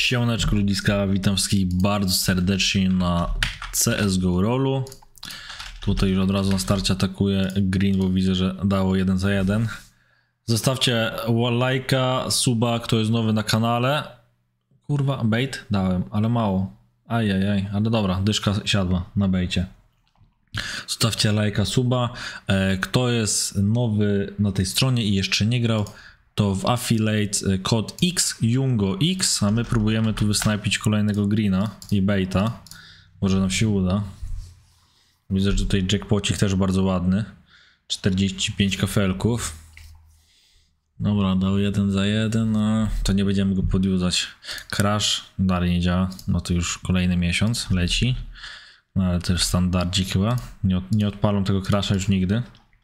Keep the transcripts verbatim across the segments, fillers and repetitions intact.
Siemaneczko ludziska, witam wszystkich bardzo serdecznie na C S G O Rollu. Tutaj już od razu na starcie atakuje Green, bo widzę, że dało jeden za jeden. Zostawcie lajka, suba, kto jest nowy na kanale. Kurwa, bait dałem, ale mało. Ajajaj, ale dobra, dyszka siadła na bejcie. Zostawcie lajka, suba. Kto jest nowy na tej stronie i jeszcze nie grał, to w affiliate kod X, Jungo X, a my próbujemy tu wysnajpić kolejnego Greena i baita. Może nam się uda. Widzę, że tutaj jackpocik też bardzo ładny. czterdzieści pięć kafelków. Dobra, dał jeden za jeden, a to nie będziemy go podjudzać. Crash dalej nie działa, no to już kolejny miesiąc leci. No ale też standardzik chyba. Nie, od, nie odpalą tego crasha już nigdy.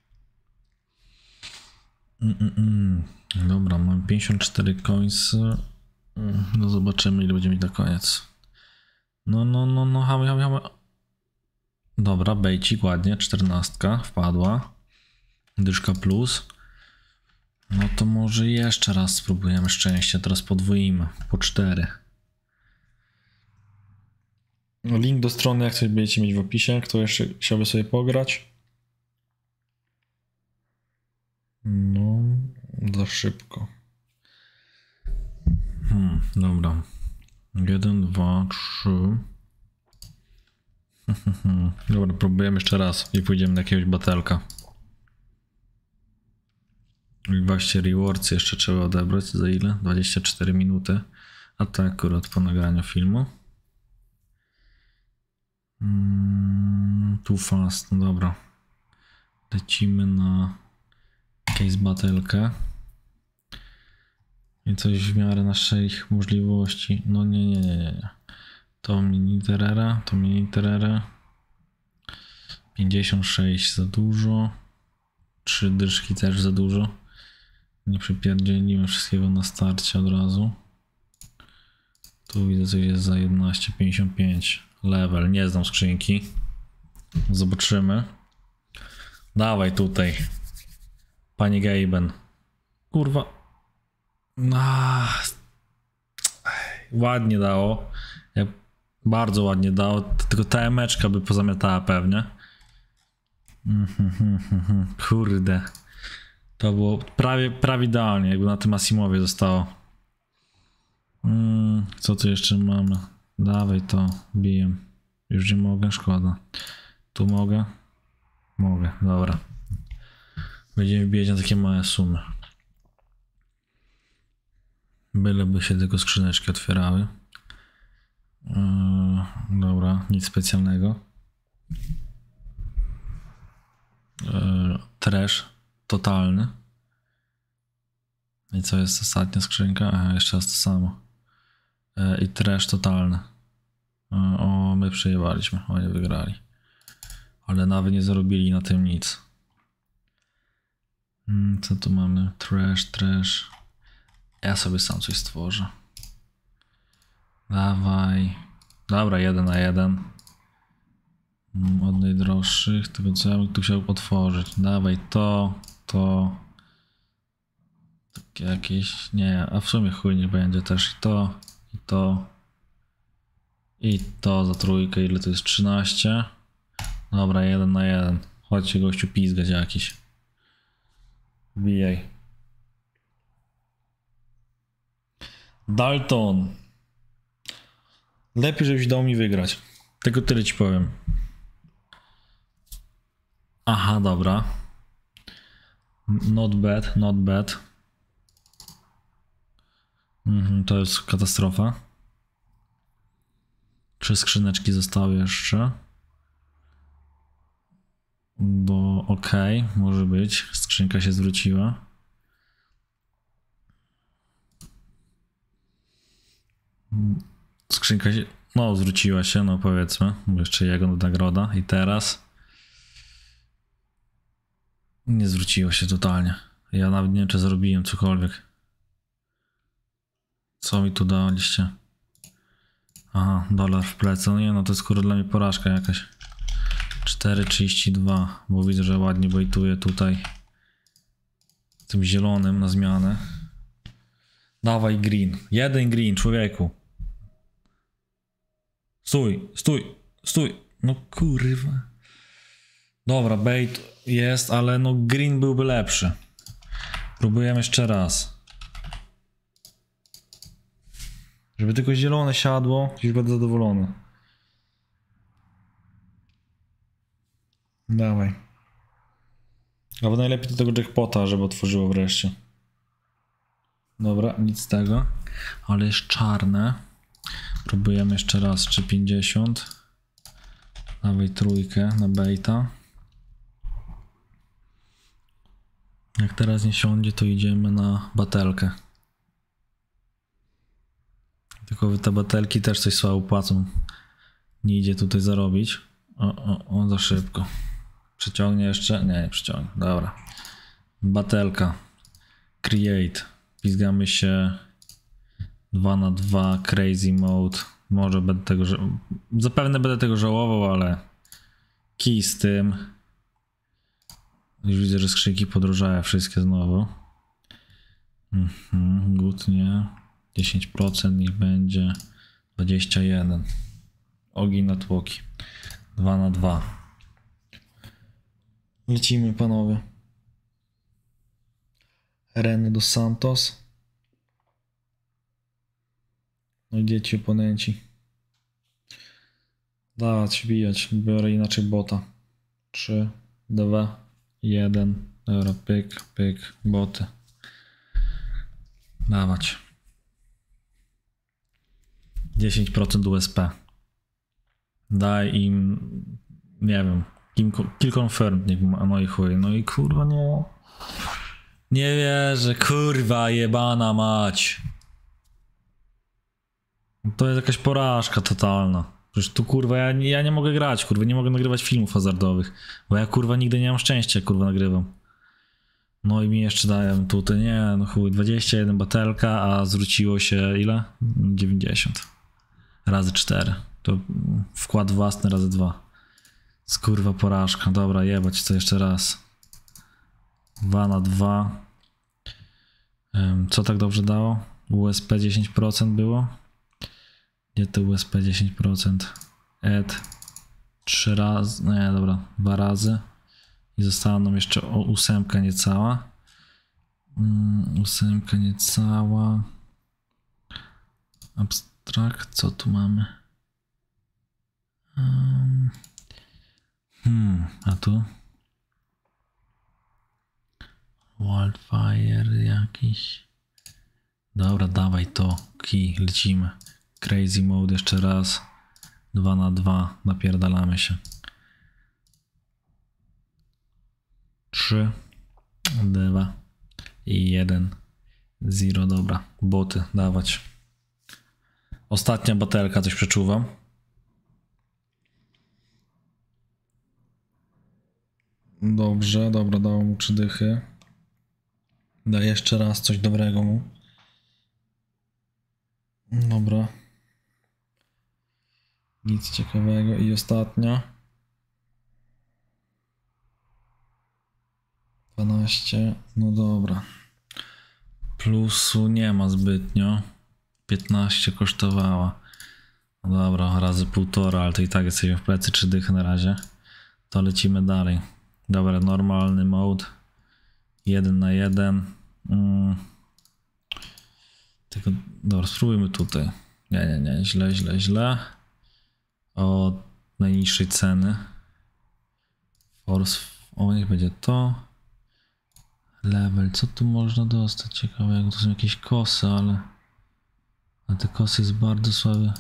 Mm, mm, mm. Dobra, mam pięćdziesiąt cztery coins. No zobaczymy, ile będziemy mieć na koniec. No, no, no, no, hamy, hamy, hamy. Dobra, bejcik, ładnie, czternastka wpadła. Dyszka plus. No to może jeszcze raz spróbujemy szczęście, teraz podwoimy po cztery. Link do strony, jak coś będziecie mieć w opisie, kto jeszcze chciałby sobie pograć. No, za szybko. Hmm, dobra. Jeden, dwa, trzy. Dobra, próbujemy jeszcze raz i pójdziemy na jakiegoś batelka. I właśnie rewards jeszcze trzeba odebrać. Za ile? dwadzieścia cztery minuty. A to akurat po nagraniu filmu. Mm, too fast, no dobra. Lecimy na case batelkę. I coś w miarę naszych możliwości. No nie, nie, nie, nie. To mini terera, to mini terera. pięćdziesiąt sześć za dużo. Trzy dyszki też za dużo. Nie przypierdzielimy wszystkiego na starcie od razu. Tu widzę, co jest za jedenaście pięćdziesiąt pięć. Level, nie znam skrzynki. Zobaczymy. Dawaj tutaj. Panie Gaben. Kurwa. Ah. Ładnie dało. Ja, bardzo ładnie dało. Tylko ta emeczka by pozamiatała pewnie. Kurde. To było prawie, prawie idealnie, jakby na tym Asimowie zostało. Hmm, co tu jeszcze mamy? Dawaj to, biję. Już nie mogę, szkoda. Tu mogę? Mogę, dobra. Będziemy wbijać na takie małe sumy. Byleby się tylko skrzyneczki otwierały. Yy, dobra, nic specjalnego. Yy, trash totalny. I co jest ostatnia skrzynka? Aha, jeszcze raz to samo. Yy, I trash totalny. Yy, o, my przejebaliśmy, oni wygrali. Ale nawet nie zarobili na tym nic. Yy, co tu mamy? Trash, trash. Ja sobie sam coś stworzę. Dawaj. Dobra, jeden na jeden. Od najdroższych. Tego co ja bym tu chciał otworzyć. Dawaj to, to. Takie jakieś. Nie, a w sumie chuj nie będzie też i to, i to. I to za trójkę. Ile to jest? trzynaście. Dobra, jeden na jeden. Chodźcie gościu pizgać jakiś. Wbijaj. Dalton. Lepiej, żebyś dał mi wygrać. Tylko tyle ci powiem. Aha, dobra. Not bad, not bad. Mhm, to jest katastrofa. Trzy skrzyneczki zostały jeszcze. Bo okej, okay, może być. Skrzynka się zwróciła. Skrzynka się, no zwróciła się, no powiedzmy, bo jeszcze jego nagroda i teraz nie zwróciło się totalnie. Ja nawet nie wiem, czy zrobiłem cokolwiek. Co mi tu daliście? Aha, dolar w plecy, no nie no, to jest skoro dla mnie porażka jakaś. cztery trzydzieści dwa, bo widzę, że ładnie bejtuje tutaj tym zielonym na zmianę. Dawaj green, jeden green, człowieku. Stój, stój, stój. No kurwa. Dobra, bait jest, ale no green byłby lepszy. Próbujemy jeszcze raz. Żeby tylko zielone siadło, już będę zadowolony. Dawaj. Albo najlepiej do tego jackpota, żeby otworzyło wreszcie. Dobra, nic z tego. Ale jest czarne. Próbujemy jeszcze raz, trzy pięćdziesiąt. Dawaj trójkę na baita. Jak teraz nie siądzie, to idziemy na batelkę. Tylko te batelki też coś słabo płacą. Nie idzie tutaj zarobić. O, o, o, za szybko. Przyciągnie jeszcze? Nie, nie przyciągnie. Dobra. Batelka. Create. Pizgamy się dwa na dwa. Crazy mode. Może będę tego... Zapewne będę tego żałował, ale... Kij z tym. Już widzę, że skrzynki podróżają wszystkie znowu. Mhm, good, nie. dziesięć procent niech będzie. dwadzieścia jeden. Ogień na tłoki. dwa na dwa. Lecimy, panowie. Reny dos Santos. No i dzieci oponenci. Dawać, wbijać. Biorę inaczej bota. trzy, dwa, jeden. Dobra, pyk, pyk, boty. Dawać. dziesięć procent U S P. Daj im, nie wiem, kill confirmed, niech ma, no i chuj, no i kurwa nie. Nie wierzę, kurwa jebana mać. To jest jakaś porażka totalna. Przecież tu kurwa, ja, ja nie mogę grać, kurwa, nie mogę nagrywać filmów hazardowych. Bo ja kurwa nigdy nie mam szczęścia, jak kurwa nagrywam. No i mi jeszcze dają tutaj, nie no chuj, dwadzieścia jeden batelka, a zwróciło się ile? dziewięćdziesiąt. Razy cztery. To wkład własny razy dwa. Skurwa porażka. Dobra, jebać co jeszcze raz. dwa na dwa. Co tak dobrze dało? U S P dziesięć procent było? Gdzie to U S P dziesięć procent? Add trzy razy. Nie, dobra, dwa razy. I została nam jeszcze o ósemka niecała. Mm, ósemka niecała. Abstrakt, co tu mamy? Um, hmm, a tu? Wildfire jakiś. Dobra, dawaj to. Key, lecimy. Crazy mode jeszcze raz. dwa na dwa, napierdalamy się. trzy, dwa i jeden. zero, dobra. Boty, dawać. Ostatnia batelka, coś przeczuwam. Dobrze, dobra, dało mu trzy dychy. Daj jeszcze raz coś dobrego mu. Dobra. Nic ciekawego. I ostatnia. dwanaście. No dobra. Plusu nie ma zbytnio. piętnaście kosztowała. No dobra, razy półtora, ale to i tak jesteśmy w plecy trzy dychy na razie. To lecimy dalej. Dobra, normalny mode. jeden na jeden. Mm. Tylko, dobra, spróbujmy tutaj. Nie, nie, nie, źle, źle, źle. Od najniższej ceny. Force, o niech będzie to. Level, co tu można dostać ciekawego? To są jakieś kosy, ale... A te kosy jest bardzo słaby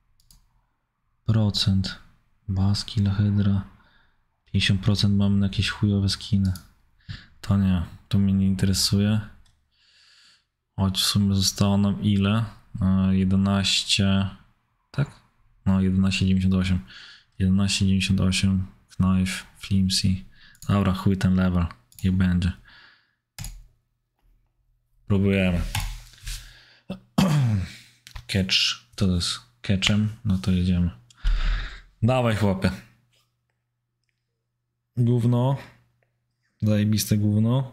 procent. Baski, Hydra. pięćdziesiąt procent mamy na jakieś chujowe skiny. To nie, to mnie nie interesuje. Choć w sumie zostało nam ile? jedenaście... Tak? No, jedenaście dziewięćdziesiąt osiem. jedenaście dziewięćdziesiąt osiem. Knife, Flimsy. Dobra, chuj ten level. Nie będzie. Próbujemy. Catch. To jest catchem. No to jedziemy. Dawaj, chłopie. Gówno. Zajebiste gówno.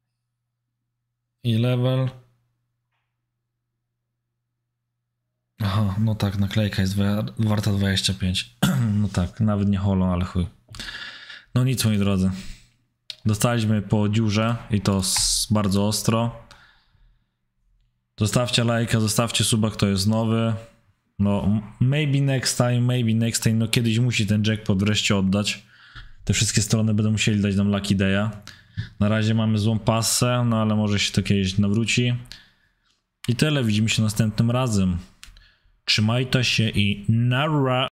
I level. Aha, no tak, naklejka jest warta dwadzieścia pięć. No tak, nawet nie holo, ale chuj. No nic, moi drodzy. Dostaliśmy po dziurze i to bardzo ostro. Zostawcie lajka, zostawcie suba, kto jest nowy. No, maybe next time, maybe next time. No kiedyś musi ten jackpot wreszcie oddać. Te wszystkie strony będą musieli dać nam Lucky Day'a. Na razie mamy złą passę, no ale może się to kiedyś nawróci. I tyle, widzimy się następnym razem. Trzymajcie się i nara!